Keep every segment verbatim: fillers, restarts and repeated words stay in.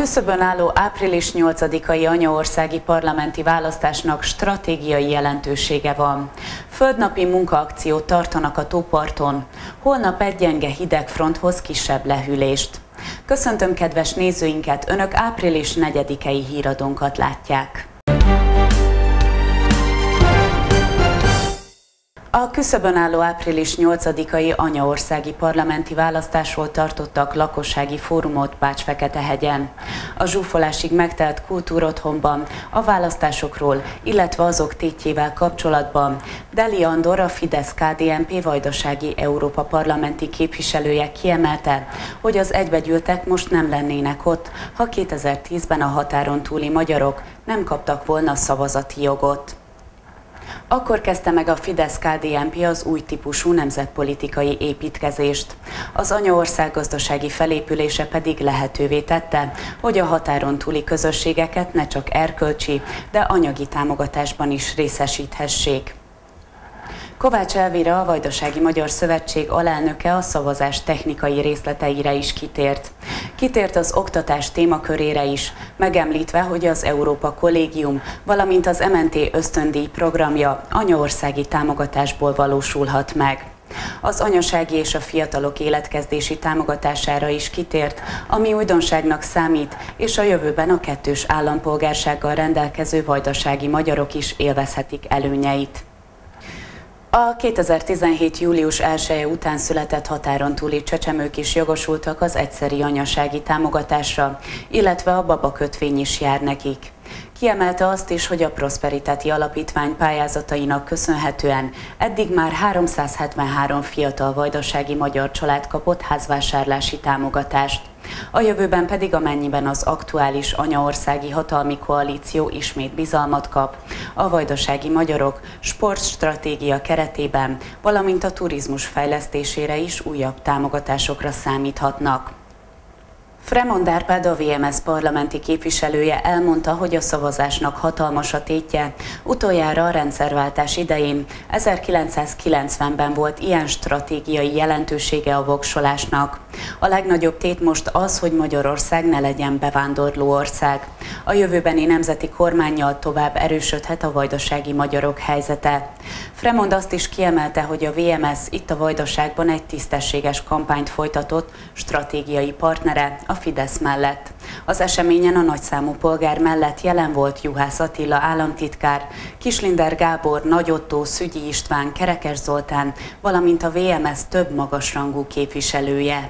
küszöbön álló április nyolcadikai anyaországi parlamenti választásnak stratégiai jelentősége van. Földnapi munkaakciót tartanak a tóparton, holnap egy gyenge hidegfronthoz kisebb lehűlést. Köszöntöm kedves nézőinket, Önök április negyedikei híradónkat látják. A küszöbön álló április nyolcadikai anyaországi parlamenti választásról tartottak lakossági fórumot Bács-Feketehegyen. A zsúfolásig megtelt kultúrotthonban a választásokról, illetve azok tétjével kapcsolatban Deli Andor, a Fidesz-ká dé en pé vajdasági Európa parlamenti képviselője kiemelte, hogy az egybegyűltek most nem lennének ott, ha kétezer-tízben a határon túli magyarok nem kaptak volna szavazati jogot. Akkor kezdte meg a Fidesz-ká dé en pé az új típusú nemzetpolitikai építkezést. Az anyaország gazdasági felépülése pedig lehetővé tette, hogy a határon túli közösségeket ne csak erkölcsi, de anyagi támogatásban is részesíthessék. Kovács Elvira, a Vajdasági Magyar Szövetség alelnöke a szavazás technikai részleteire is kitért. Kitért az oktatás témakörére is, megemlítve, hogy az Európa Kollégium, valamint az em en té ösztöndíj programja anyaországi támogatásból valósulhat meg. Az anyasági és a fiatalok életkezdési támogatására is kitért, ami újdonságnak számít, és a jövőben a kettős állampolgársággal rendelkező vajdasági magyarok is élvezhetik előnyeit. A kétezer-tizenhét. július elseje után született határon túli csecsemők is jogosultak az egyszeri anyasági támogatásra, illetve a babakötvény is jár nekik. Kiemelte azt is, hogy a Prosperitáti Alapítvány pályázatainak köszönhetően eddig már háromszázhetvenhárom fiatal vajdasági magyar család kapott házvásárlási támogatást. A jövőben pedig, amennyiben az aktuális anyaországi hatalmi koalíció ismét bizalmat kap, a vajdasági magyarok sportstratégia keretében, valamint a turizmus fejlesztésére is újabb támogatásokra számíthatnak. Fremond Árpád, a vé em es parlamenti képviselője elmondta, hogy a szavazásnak hatalmas a tétje. Utoljára a rendszerváltás idején, ezerkilencszázkilencvenben volt ilyen stratégiai jelentősége a voksolásnak. A legnagyobb tét most az, hogy Magyarország ne legyen bevándorló ország. A jövőbeni nemzeti kormánnyal tovább erősödhet a vajdasági magyarok helyzete. Fremond azt is kiemelte, hogy a vé em es itt a Vajdaságban egy tisztességes kampányt folytatott stratégiai partnere a Fidesz mellett. Az eseményen a nagyszámú polgár mellett jelen volt Juhász Attila államtitkár, Kislinder Gábor, Nagy Ottó, Szügyi István, Kerekes Zoltán, valamint a vé em es több magasrangú képviselője.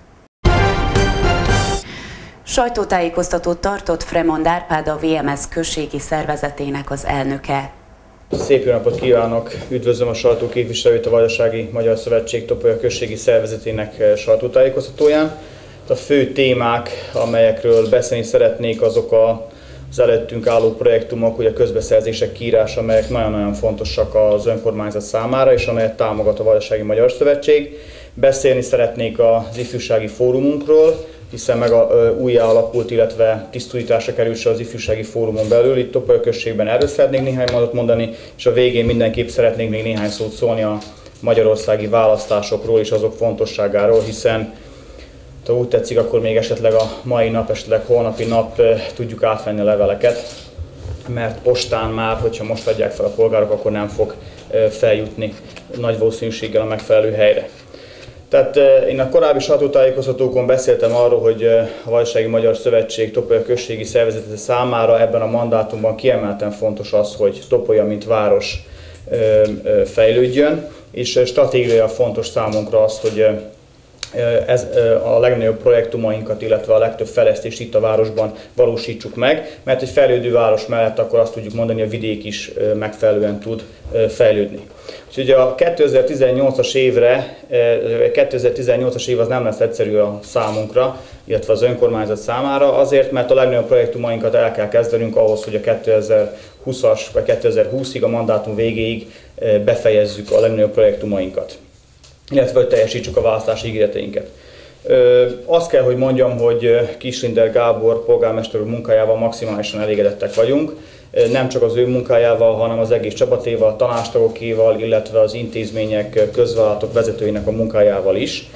Sajtótájékoztatót tartott Fremond Árpád, a vé em es községi szervezetének az elnöke. Szép jó napot kívánok! Üdvözlöm a sajtóképviselőt a Vajdasági Magyar Szövetség Topolya községi szervezetének sajtótájékoztatóján. A fő témák, amelyekről beszélni szeretnék, azok az előttünk álló projektumok, ugye a közbeszerzések kiírása, amelyek nagyon-nagyon fontosak az önkormányzat számára, és amelyet támogat a Vajdasági Magyar Szövetség. Beszélni szeretnék az ifjúsági fórumunkról, hiszen meg a, újjá alakult, illetve tisztújításra került az ifjúsági fórumon belül. Itt Topolya községben erről szeretnék néhány mondatot mondani, és a végén mindenképp szeretnék még néhány szót szólni a magyarországi választásokról és azok fontosságáról, hiszen ha úgy tetszik, akkor még esetleg a mai nap, esetleg holnapi nap tudjuk átvenni a leveleket, mert postán már, hogyha most adják fel a polgárok, akkor nem fog feljutni nagy valószínűséggel a megfelelő helyre. Tehát én a korábbi sajtótájékoztatókon beszéltem arról, hogy a Vajdasági Magyar Szövetség Topolya községi szervezete számára ebben a mandátumban kiemelten fontos az, hogy Topolya mint város fejlődjön, és stratégiailag fontos számunkra az, hogy ez a legnagyobb projektumainkat, illetve a legtöbb fejlesztést itt a városban valósítsuk meg, mert egy fejlődő város mellett akkor azt tudjuk mondani, hogy a vidék is megfelelően tud fejlődni. Úgyhogy a kétezer-tizennyolcas évre, kétezer-tizennyolcas év az nem lesz egyszerű a számunkra, illetve az önkormányzat számára, azért, mert a legnagyobb projektumainkat el kell kezdenünk ahhoz, hogy a kétezer-húszas vagy kétezer-húszig, a mandátum végéig befejezzük a legnagyobb projektumainkat, illetve hogy teljesítsük a választási ígéreteinket. Azt kell, hogy mondjam, hogy Kislinder Gábor polgármester úr munkájával maximálisan elégedettek vagyunk. Nem csak az ő munkájával, hanem az egész csapatéval, a tanácstagokéval, illetve az intézmények, közvállalatok vezetőinek a munkájával is.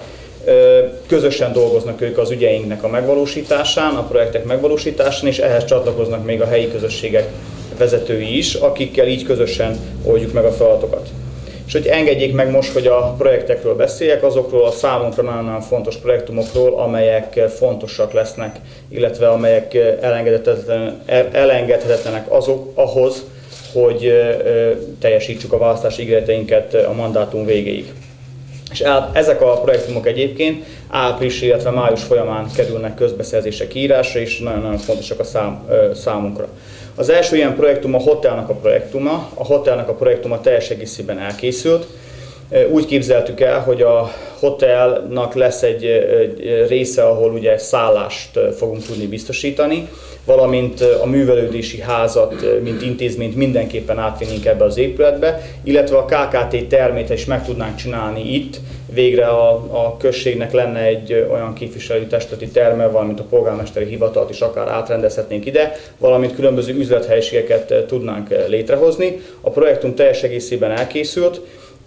Közösen dolgoznak ők az ügyeinknek a megvalósításán, a projektek megvalósításán, és ehhez csatlakoznak még a helyi közösségek vezetői is, akikkel így közösen oldjuk meg a feladatokat. És hogy engedjék meg most, hogy a projektekről beszéljek, azokról a számunkra nagyon-nagyon fontos projektumokról, amelyek fontosak lesznek, illetve amelyek elengedhetetlen, elengedhetetlenek azok ahhoz, hogy teljesítsük a választási ígéreteinket a mandátum végéig. És ezek a projektumok egyébként április, illetve május folyamán kerülnek közbeszerzések kiírásra, és nagyon-nagyon fontosak a szám, számunkra. Az első ilyen projektum a hotelnak a projektuma. A hotelnak a projektuma teljes egészében elkészült. Úgy képzeltük el, hogy a hotelnak lesz egy része, ahol ugye szállást fogunk tudni biztosítani, valamint a művelődési házat, mint intézményt mindenképpen átvinnénk ebbe az épületbe, illetve a ká ká té termét is meg tudnánk csinálni itt. Végre a, a községnek lenne egy olyan képviselőtestületi terme, valamint a polgármesteri hivatalt is akár átrendezhetnénk ide, valamint különböző üzlethelyiségeket tudnánk létrehozni. A projektum teljes egészében elkészült,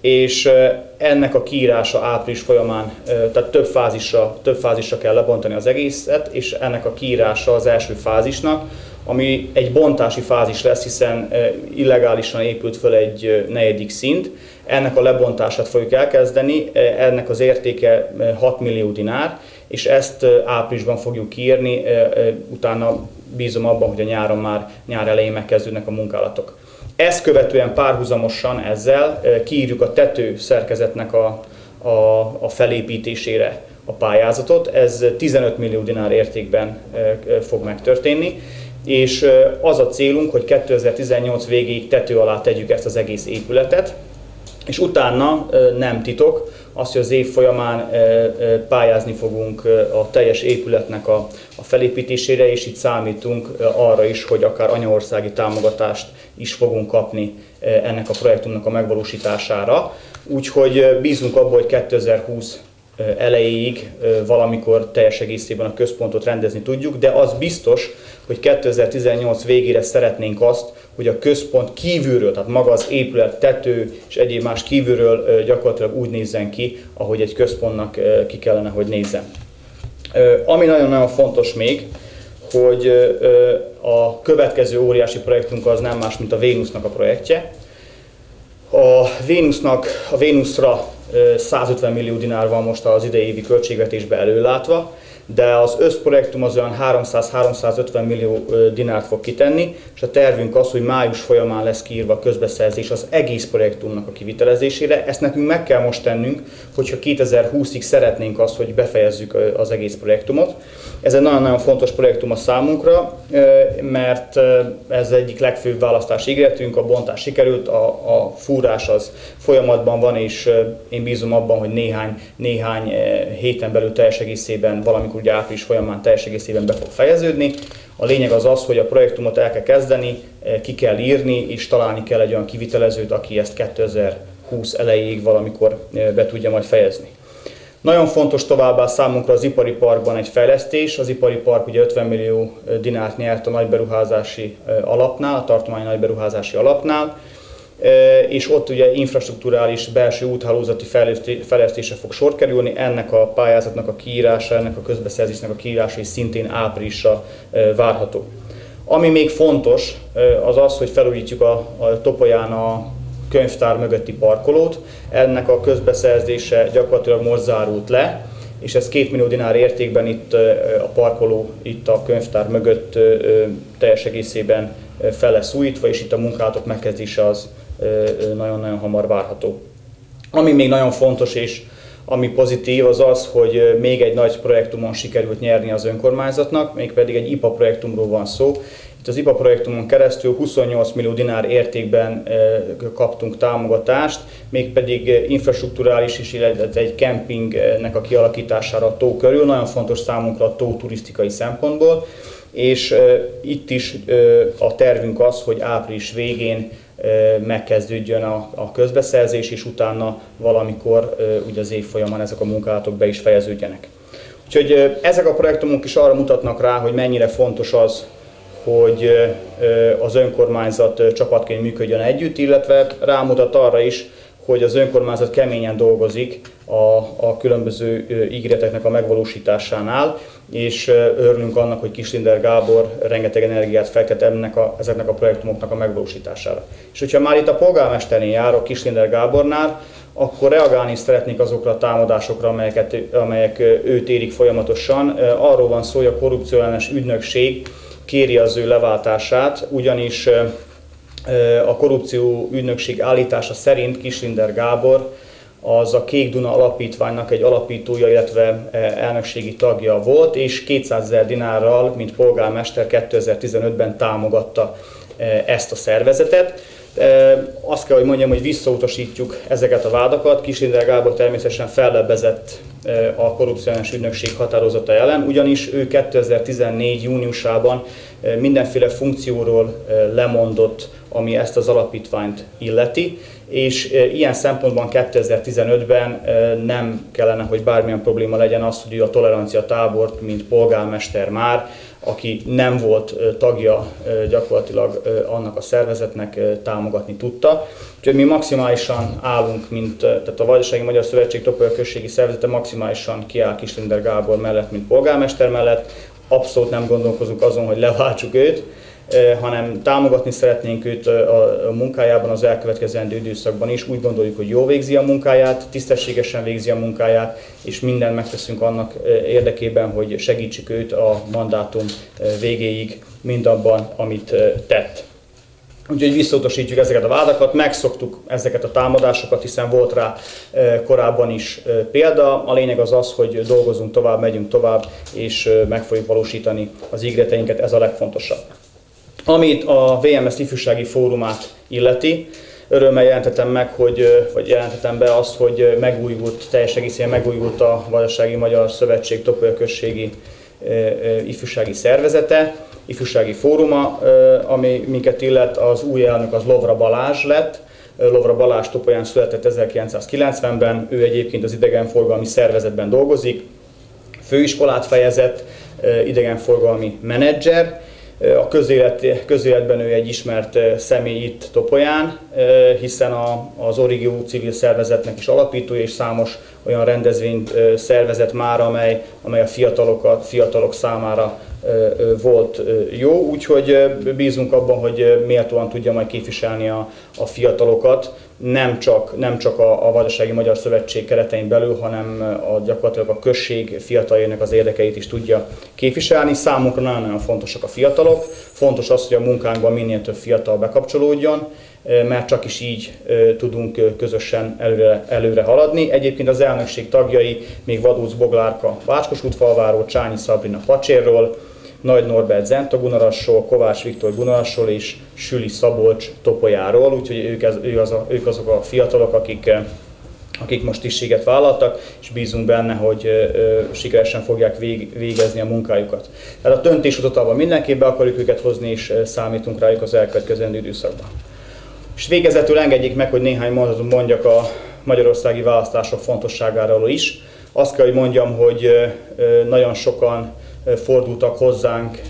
és ennek a kiírása április folyamán, tehát több fázisra, több fázisra kell lebontani az egészet, és ennek a kiírása az első fázisnak, ami egy bontási fázis lesz, hiszen illegálisan épült föl egy negyedik szint. Ennek a lebontását fogjuk elkezdeni, ennek az értéke hat millió dinár, és ezt áprilisban fogjuk kiírni, utána bízom abban, hogy a nyáron már nyár elején megkezdődnek a munkálatok. Ezt követően párhuzamosan ezzel kiírjuk a tető szerkezetnek a, a, a felépítésére a pályázatot. Ez tizenöt millió dinár értékben fog megtörténni, és az a célunk, hogy kétezer-tizennyolc végéig tető alá tegyük ezt az egész épületet, és utána nem titok, azt, hogy az év folyamán pályázni fogunk a teljes épületnek a, a felépítésére, és itt számítunk arra is, hogy akár anyaországi támogatást is fogunk kapni ennek a projektumnak a megvalósítására. Úgyhogy bízunk abban, hogy kétezer-húsz elejéig valamikor teljes egészében a központot rendezni tudjuk, de az biztos, hogy kétezer-tizennyolc végére szeretnénk azt, hogy a központ kívülről, tehát maga az épület, tető és egyéb más kívülről gyakorlatilag úgy nézzen ki, ahogy egy központnak ki kellene, hogy nézzen. Ami nagyon-nagyon fontos még, hogy a következő óriási projektunk az nem más, mint a Vénusznak a projektje. A Vénusznak, a Vénuszra százötven millió dinár van most az idei évi költségvetésbe előlátva, de az összprojektum az olyan háromszáz-háromszázötven millió dinárt fog kitenni, és a tervünk az, hogy május folyamán lesz kiírva a közbeszerzés az egész projektumnak a kivitelezésére. Ezt nekünk meg kell most tennünk, hogyha kétezer-húszig szeretnénk azt, hogy befejezzük az egész projektumot. Ez egy nagyon-nagyon fontos projektum a számunkra, mert ez egyik legfőbb választási ígéretünk, a bontás sikerült, a, a fúrás az folyamatban van, és én bízom abban, hogy néhány, néhány héten belül teljes egészében, valamikor ugye április folyamán teljes egészében be fog fejeződni. A lényeg az az, hogy a projektumot el kell kezdeni, ki kell írni, és találni kell egy olyan kivitelezőt, aki ezt kétezer-húsz elejéig valamikor be tudja majd fejezni. Nagyon fontos továbbá számunkra az ipari parkban egy fejlesztés. Az ipari park ugye ötven millió dinárt nyert a nagyberuházási alapnál, a tartományi nagyberuházási alapnál, és ott ugye infrastrukturális belső úthálózati fejlesztésre fog sor kerülni. Ennek a pályázatnak a kiírása, ennek a közbeszerzésnek a kiírása is szintén áprilisra várható. Ami még fontos, az az, hogy felújítjuk a, a Topolyán a könyvtár mögötti parkolót. Ennek a közbeszerzése gyakorlatilag most zárult le, és ez két millió dinár értékben itt a parkoló, itt a könyvtár mögött teljes egészében fel lesz újítva, és itt a munkálatok megkezdése az nagyon-nagyon hamar várható. Ami még nagyon fontos és ami pozitív az az, hogy még egy nagy projektumon sikerült nyerni az önkormányzatnak, mégpedig egy i pé á projektumról van szó. Itt az i pé á projektumon keresztül huszonnyolc millió dinár értékben kaptunk támogatást, mégpedig infrastrukturális is, illetve egy kempingnek a kialakítására a tó körül. Nagyon fontos számunkra a tó turisztikai szempontból, és itt is a tervünk az, hogy április végén megkezdődjön a, a közbeszerzés, és utána valamikor ugye az év folyamán ezek a munkálatok be is fejeződjenek. Úgyhogy ezek a projektumok is arra mutatnak rá, hogy mennyire fontos az, hogy az önkormányzat csapatként működjön együtt, illetve rámutat arra is, hogy az önkormányzat keményen dolgozik a, a különböző ígéreteknek a megvalósításánál, és örülünk annak, hogy Kiss-Linder Gábor rengeteg energiát fektet ennek a, ezeknek a projektumoknak a megvalósítására. És hogyha már itt a polgármesternél járok, Kiss-Linder Gábornál, akkor reagálni szeretnék azokra a támadásokra, amelyeket, amelyek őt érik folyamatosan. Arról van szó, hogy a korrupcióellenes ügynökség kéri az ő leváltását, ugyanis a korrupció ügynökség állítása szerint Kiss-Linder Gábor az a Kék Duna alapítványnak egy alapítója, illetve elnökségi tagja volt, és kétszázezer dinárral, mint polgármester kétezer-tizenötben támogatta ezt a szervezetet. Azt kell, hogy mondjam, hogy visszautasítjuk ezeket a vádakat. Kiss-Linder Gábor természetesen fellebbezett a korrupciós ügynökség határozata ellen, ugyanis ő kétezer-tizennégy júniusában mindenféle funkcióról lemondott, ami ezt az alapítványt illeti, és ilyen szempontban kétezer-tizenötben nem kellene, hogy bármilyen probléma legyen az, hogy ő a tolerancia tábort, mint polgármester már, aki nem volt tagja gyakorlatilag annak a szervezetnek, támogatni tudta. Úgyhogy mi maximálisan állunk, mint tehát a Vajdasági Magyar Szövetség Topolya községi szervezete maximálisan kiáll Kiss-Linder Gábor mellett, mint polgármester mellett. Abszolút nem gondolkozunk azon, hogy leváltsuk őt, hanem támogatni szeretnénk őt a munkájában az elkövetkezendő időszakban is. Úgy gondoljuk, hogy jól végzi a munkáját, tisztességesen végzi a munkáját, és mindent megteszünk annak érdekében, hogy segítsük őt a mandátum végéig mindabban, amit tett. Úgyhogy visszautasítjuk ezeket a vádakat, megszoktuk ezeket a támadásokat, hiszen volt rá korábban is példa. A lényeg az az, hogy dolgozunk tovább, megyünk tovább, és meg fogjuk valósítani az ígéreteinket, ez a legfontosabb. Amit a vé em es ifjúsági fórumát illeti, örömmel jelentetem meg, hogy, vagy jelentetem be azt, hogy megújult, teljes egészében megújult a Vajdasági Magyar Szövetség Topolya községi ifjúsági szervezete, ifjúsági fóruma, ami minket illet, az új elnök az Lovra Balázs lett. Lovra Balázs Topolyán született ezerkilencszázkilencvenben, ő egyébként az idegenforgalmi szervezetben dolgozik, főiskolát fejezett, idegenforgalmi menedzser. A közélet, közéletben ő egy ismert személy itt Topolyán, hiszen a, az Origió civil szervezetnek is alapítója, és számos olyan rendezvény szervezet már, amely, amely a fiatalok, fiatalok számára volt jó, úgyhogy bízunk abban, hogy méltóan tudja majd képviselni a, a fiatalokat, nem csak, nem csak a, a Vajdasági Magyar Szövetség keretein belül, hanem a, gyakorlatilag a község fiataljainak az érdekeit is tudja képviselni. Számunkra nagyon-nagyon fontosak a fiatalok, fontos az, hogy a munkánkban minél több fiatal bekapcsolódjon, mert csak is így tudunk közösen előre, előre haladni. Egyébként az elnökség tagjai még Vadóc Boglárka Bácskosútfalváról, Csányi Szabrina Pacsérról, Nagy Norbert Zenta-Gunarasról, Kovács Viktor Gunarasról és Süli Szabolcs Topolyáról, úgyhogy ők, ez, ők, az a, ők azok a fiatalok, akik, akik most tisztséget vállaltak, és bízunk benne, hogy ö, sikeresen fogják vég, végezni a munkájukat. Tehát a döntéshozatalban mindenképp be akarjuk őket hozni, és számítunk rájuk az elkövetkezendő időszakban. És végezetül engedjék meg, hogy néhány mondatot mondjak a magyarországi választások fontosságáról is. Azt kell, hogy mondjam, hogy nagyon sokan fordultak hozzánk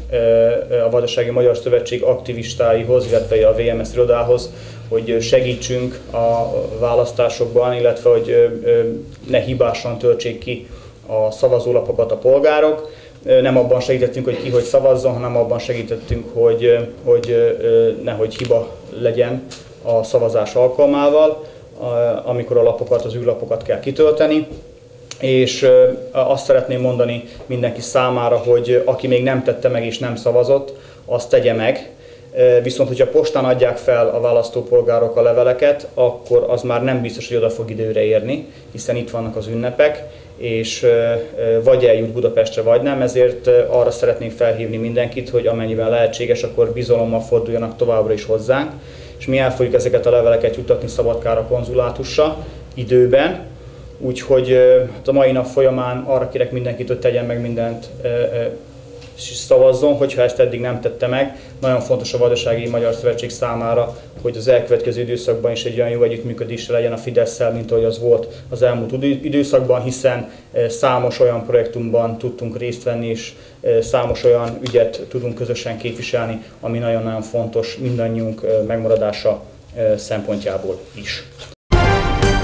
a Vajdasági Magyar Szövetség aktivistáihoz, illetve a vé em es irodához, hogy segítsünk a választásokban, illetve hogy ne hibásan töltsék ki a szavazólapokat a polgárok. Nem abban segítettünk, hogy ki hogy szavazzon, hanem abban segítettünk, hogy, hogy nehogy hiba legyen a szavazás alkalmával, amikor a lapokat, az űrlapokat kell kitölteni. És azt szeretném mondani mindenki számára, hogy aki még nem tette meg és nem szavazott, azt tegye meg. Viszont, hogyha postán adják fel a választópolgárok a leveleket, akkor az már nem biztos, hogy oda fog időre érni, hiszen itt vannak az ünnepek, és vagy eljut Budapestre, vagy nem, ezért arra szeretnénk felhívni mindenkit, hogy amennyiben lehetséges, akkor bizalommal forduljanak továbbra is hozzánk, és mi el fogjuk ezeket a leveleket juttatni Szabadkára konzulátusra időben, úgyhogy a mai nap folyamán arra kérek mindenkit, hogy tegyen meg mindent, és szavazzon, hogyha ezt eddig nem tette meg. Nagyon fontos a Vajdasági Magyar Szövetség számára, hogy az elkövetkező időszakban is egy olyan jó együttműködésre legyen a Fidesszel, mint ahogy az volt az elmúlt időszakban, hiszen számos olyan projektumban tudtunk részt venni, és számos olyan ügyet tudunk közösen képviselni, ami nagyon-nagyon fontos mindannyiunk megmaradása szempontjából is.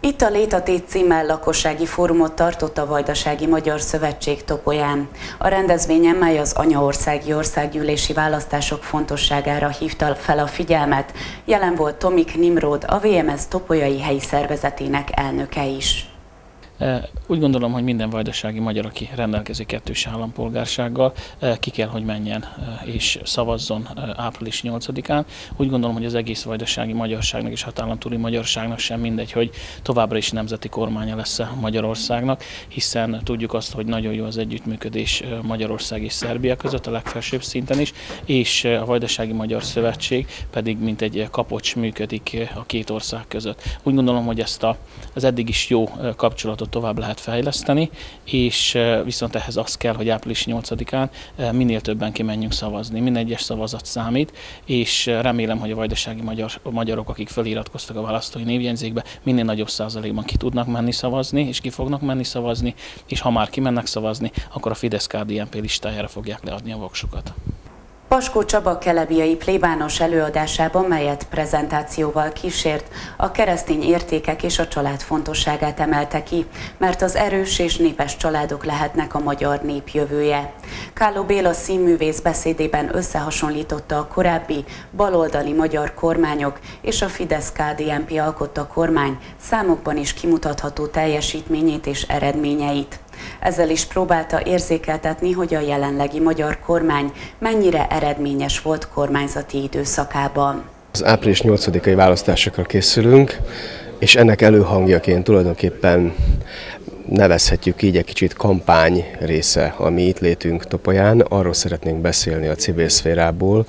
Itt a Létatét címmel lakossági fórumot tartott a Vajdasági Magyar Szövetség Topolyán. A rendezvényen, mely az anyaországi országgyűlési választások fontosságára hívta fel a figyelmet, jelen volt Tomik Nimród, a vé em es topolyai helyi szervezetének elnöke is. Úgy gondolom, hogy minden vajdasági magyar, aki rendelkezik kettős állampolgársággal, ki kell, hogy menjen és szavazzon április nyolcadikán. Úgy gondolom, hogy az egész vajdasági magyarságnak és határon túli magyarságnak sem mindegy, hogy továbbra is nemzeti kormánya lesz Magyarországnak, hiszen tudjuk azt, hogy nagyon jó az együttműködés Magyarország és Szerbia között a legfelsőbb szinten is, és a Vajdasági Magyar Szövetség pedig mint egy kapocs működik a két ország között. Úgy gondolom, hogy ezt a, az eddig is jó kapcsolatot tovább lehet fejleszteni, és viszont ehhez az kell, hogy április nyolcadikán minél többen kimenjünk szavazni. Minden egyes szavazat számít, és remélem, hogy a vajdasági magyar, a magyarok, akik feliratkoztak a választói névjegyzékbe, minél nagyobb százalékban ki tudnak menni szavazni, és ki fognak menni szavazni, és ha már kimennek szavazni, akkor a Fidesz-ká dé en pé listájára fogják leadni a voksukat. Paskó Csaba kelebbiai plébános előadásában, melyet prezentációval kísért, a keresztény értékek és a család fontosságát emelte ki, mert az erős és népes családok lehetnek a magyar nép jövője. Kálló Béla színművész beszédében összehasonlította a korábbi baloldali magyar kormányok és a Fidesz-ká dé en pé alkotta kormány számokban is kimutatható teljesítményét és eredményeit. Ezzel is próbálta érzékeltetni, hogy a jelenlegi magyar kormány mennyire eredményes volt kormányzati időszakában. Az április nyolcadikai választásokra készülünk, és ennek előhangjaként tulajdonképpen nevezhetjük így egy kicsit kampány része a mi itt létünk Topolyán. Arról szeretnénk beszélni a civil szférából.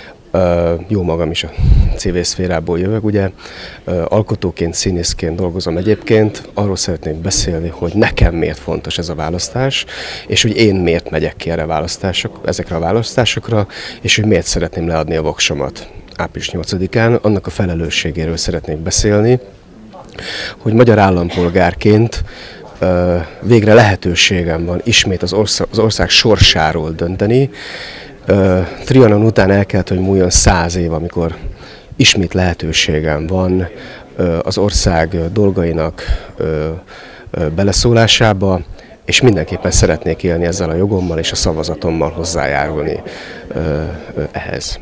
Jó magam is a civil szférából jövök, ugye, alkotóként, színészként dolgozom egyébként, arról szeretnék beszélni, hogy nekem miért fontos ez a választás, és hogy én miért megyek ki erre a választások, ezekre a választásokra, és hogy miért szeretném leadni a voksomat április nyolcadikán, annak a felelősségéről szeretnék beszélni, hogy magyar állampolgárként végre lehetőségem van ismét az ország, az ország sorsáról dönteni. Uh, Trianon után el kellett, hogy múljon száz év, amikor ismét lehetőségem van uh, az ország dolgainak uh, uh, beleszólásába, és mindenképpen szeretnék élni ezzel a jogommal és a szavazatommal hozzájárulni uh, uh, ehhez.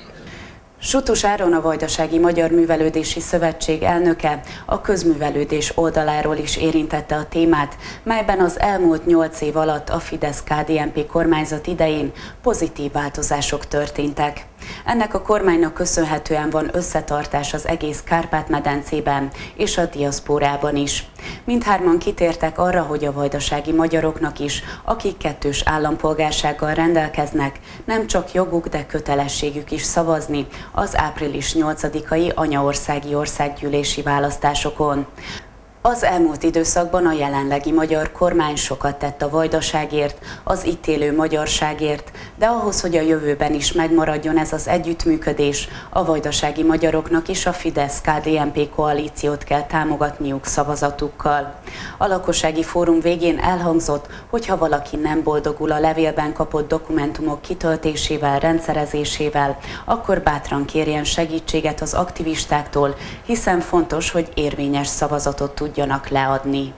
Sutus Áron, a Vajdasági Magyar Művelődési Szövetség elnöke a közművelődés oldaláról is érintette a témát, melyben az elmúlt nyolc év alatt a Fidesz-ká dé en pé kormányzat idején pozitív változások történtek. Ennek a kormánynak köszönhetően van összetartás az egész Kárpát-medencében és a diaszpórában is. Mindhárman kitértek arra, hogy a vajdasági magyaroknak is, akik kettős állampolgársággal rendelkeznek, nem csak joguk, de kötelességük is szavazni az április nyolcadikai anyaországi országgyűlési választásokon. Az elmúlt időszakban a jelenlegi magyar kormány sokat tett a vajdaságért, az itt élő magyarságért, de ahhoz, hogy a jövőben is megmaradjon ez az együttműködés, a vajdasági magyaroknak is a Fidesz-ká dé en pé koalíciót kell támogatniuk szavazatukkal. A lakossági fórum végén elhangzott, hogy ha valaki nem boldogul a levélben kapott dokumentumok kitöltésével, rendszerezésével, akkor bátran kérjen segítséget az aktivistáktól, hiszen fontos, hogy érvényes szavazatot tudjanak leadni.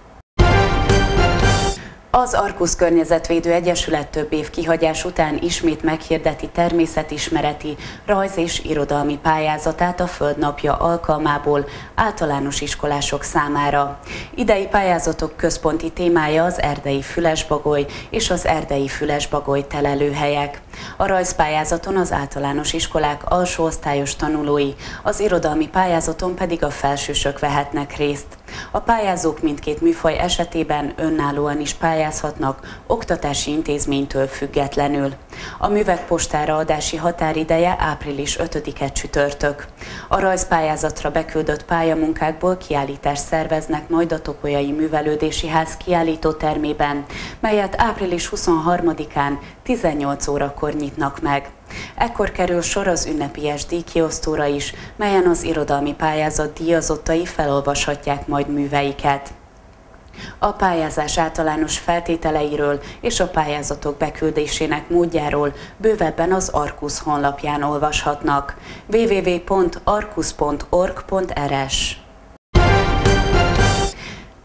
Az Arkusz Környezetvédő Egyesület több év kihagyás után ismét meghirdeti természetismereti, rajz- és irodalmi pályázatát a Föld Napja alkalmából általános iskolások számára. Idei pályázatok központi témája az erdei fülesbagoly és az erdei fülesbagoly telelőhelyek. A rajzpályázaton az általános iskolák alsóosztályos tanulói, az irodalmi pályázaton pedig a felsősök vehetnek részt. A pályázók mindkét műfaj esetében önállóan is pályázhatnak, oktatási intézménytől függetlenül. A művek postára adási határideje április ötödike csütörtök. A rajzpályázatra beküldött pályamunkákból kiállítást szerveznek majd a Topolyai Művelődési Ház kiállítótermében, melyet április huszonharmadikán tizennyolc órakor nyitnak meg. Ekkor kerül sor az ünnepélyes díjkiosztóra is, melyen az irodalmi pályázat díjazottai felolvashatják majd műveiket. A pályázás általános feltételeiről és a pályázatok beküldésének módjáról bővebben az Arkusz honlapján olvashatnak. w w w pont arkusz pont org pont r s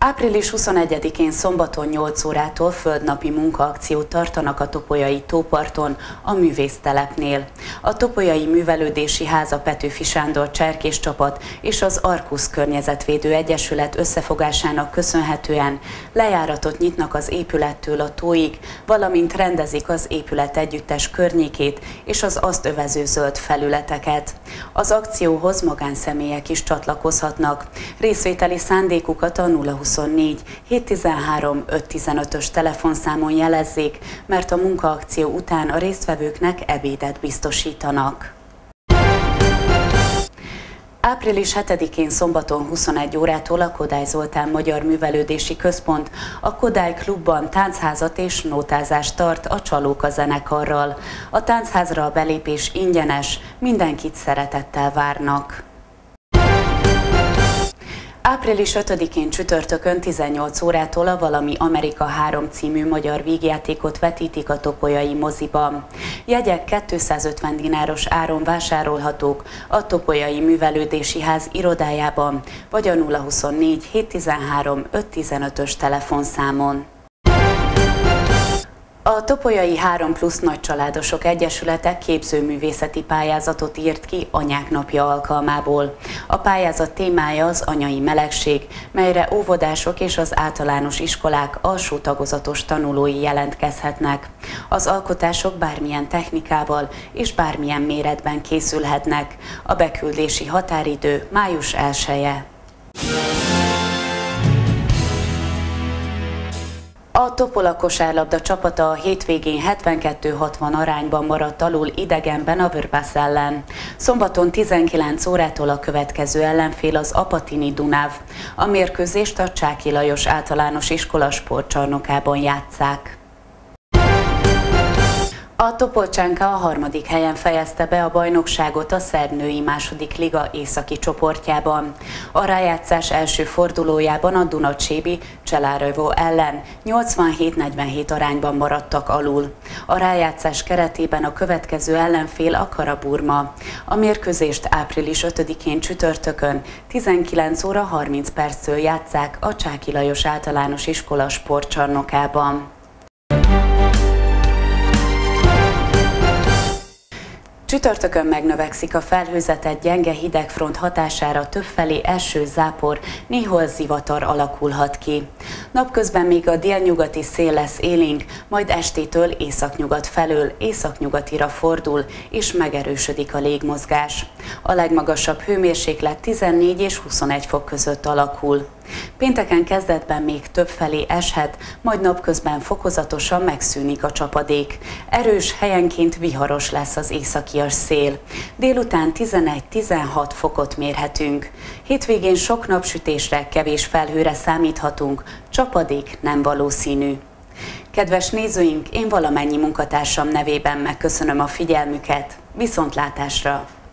április huszonegyedikén szombaton nyolc órától földnapi munkaakciót tartanak a Topolyai tóparton, a művésztelepnél. A Topolyai Művelődési Háza Petőfi Sándor cserkés csapat és az Arkusz Környezetvédő Egyesület összefogásának köszönhetően lejáratot nyitnak az épülettől a tóig, valamint rendezik az épület együttes környékét és az azt övező zöld felületeket. Az akcióhoz magánszemélyek is csatlakozhatnak. Részvételi szándékukat a nulla huszonnégy hétszáztizenhárom ötszáztizenötös telefonszámon jelezzék, mert a munkaakció után a résztvevőknek ebédet biztosítanak. április hetedikén szombaton huszonegy órától a Kodály Zoltán Magyar Művelődési Központ a Kodály Klubban táncházat és nótázást tart a Csalóka zenekarral. A táncházra a belépés ingyenes, mindenkit szeretettel várnak. április ötödikén csütörtökön tizennyolc órától a Valami Amerika három című magyar vígjátékot vetítik a Topolyai moziban. Jegyek kétszázötven dináros áron vásárolhatók a Topolyai Művelődési Ház irodájában, vagy a nulla huszonnégy hétszáztizenhárom ötszáztizenötös telefonszámon. A Topolyai három plusz Nagycsaládosok Egyesülete képzőművészeti pályázatot írt ki Anyák Napja alkalmából. A pályázat témája az anyai melegség, melyre óvodások és az általános iskolák alsó tagozatos tanulói jelentkezhetnek. Az alkotások bármilyen technikával és bármilyen méretben készülhetnek. A beküldési határidő május elseje. A Topola kosárlabda csapata a hétvégén hetvenkettő hatvan arányban maradt alul idegenben a Vörpasz ellen. Szombaton tizenkilenc órától a következő ellenfél az Apatini Dunav. A mérkőzést a Csáky Lajos Általános Iskola sportcsarnokában játsszák. A Topolcsánka a harmadik helyen fejezte be a bajnokságot a szerb női második liga északi csoportjában. A rájátszás első fordulójában a Dunacsébi Cselárevo ellen nyolcvanhét negyvenhét arányban maradtak alul. A rájátszás keretében a következő ellenfél a Karaburma. A mérkőzést április ötödikén csütörtökön tizenkilenc óra harminc perctől játsszák a Csáky Lajos Általános Iskola sportcsarnokában. Csütörtökön megnövekszik a felhőzet, gyenge hidegfront hatására többfelé eső, zápor, néhol zivatar alakulhat ki. Napközben még a délnyugati szél lesz élénk, majd estétől északnyugat felől északnyugatira fordul, és megerősödik a légmozgás. A legmagasabb hőmérséklet tizennégy és huszonegy fok között alakul. Pénteken kezdetben még többfelé eshet, majd napközben fokozatosan megszűnik a csapadék. Erős, helyenként viharos lesz az északias szél. Délután tizenegy-tizenhat fokot mérhetünk. Hétvégén sok napsütésre, kevés felhőre számíthatunk, csapadék nem valószínű. Kedves nézőink, én valamennyi munkatársam nevében megköszönöm a figyelmüket. Viszontlátásra!